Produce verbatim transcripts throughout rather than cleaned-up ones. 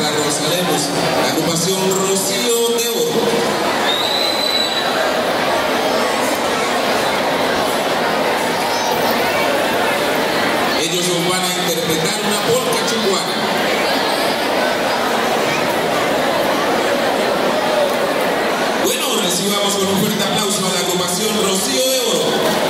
para Rosalemos, la agrupación Rocío de Oro. Ellos nos van a interpretar una polca chihuana. Bueno, recibamos con un fuerte aplauso a la agrupación Rocío de Oro.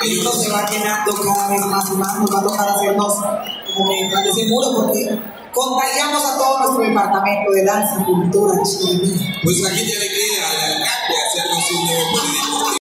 esto se va llenando cada vez más y más, nos va a tocar hacernos como que detrás de ese muro porque contagiamos a todo nuestro departamento de danza, cultura, chilenismo. Pues aquí tiene que ir a la alcalde a hacernos un nuevo político.